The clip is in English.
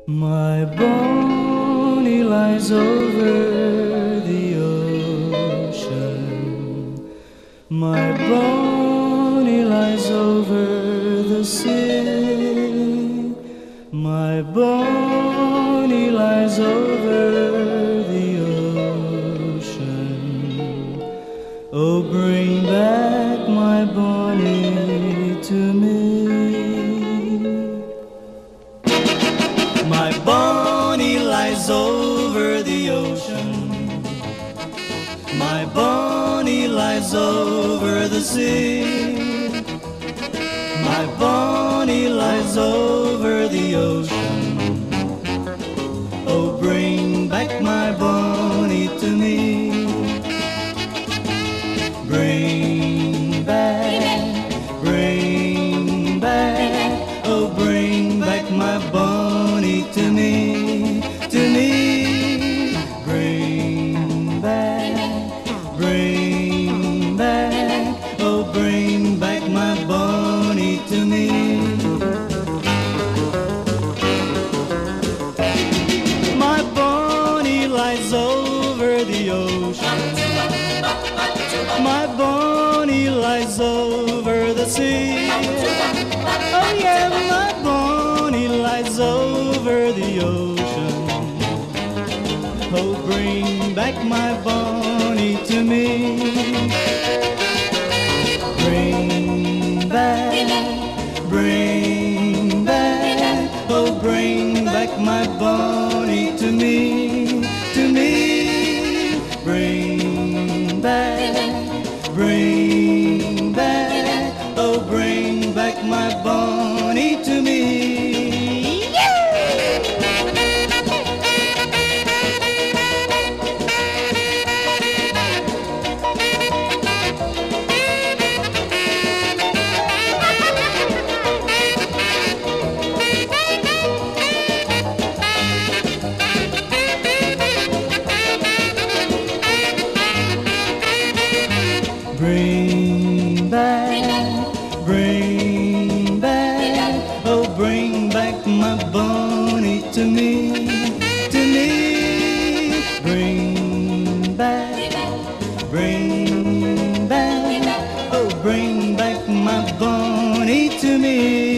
My Bonnie lies over the ocean. My Bonnie lies over the sea. My Bonnie lies over the ocean. Oh, bring back my Bonnie to me. My Bonnie lies over the ocean. My Bonnie lies over the sea. My Bonnie lies over the ocean. Oh, bring back my Bonnie to me. Bring back, bring back, oh, bring back my Bonnie to me, to me. Bring back, oh, bring back my Bonnie to me. My Bonnie lies over the ocean. My Bonnie lies over the sea. Oh yeah, my Bonnie lies over the ocean. Oh, bring back my Bonnie to me. Bring back, oh, bring back my Bonnie to me, to me. Bring back, oh, bring back my Bonnie to me. Bring back, oh, bring back my Bonnie to me, to me. Bring back, oh, bring back my Bonnie to me.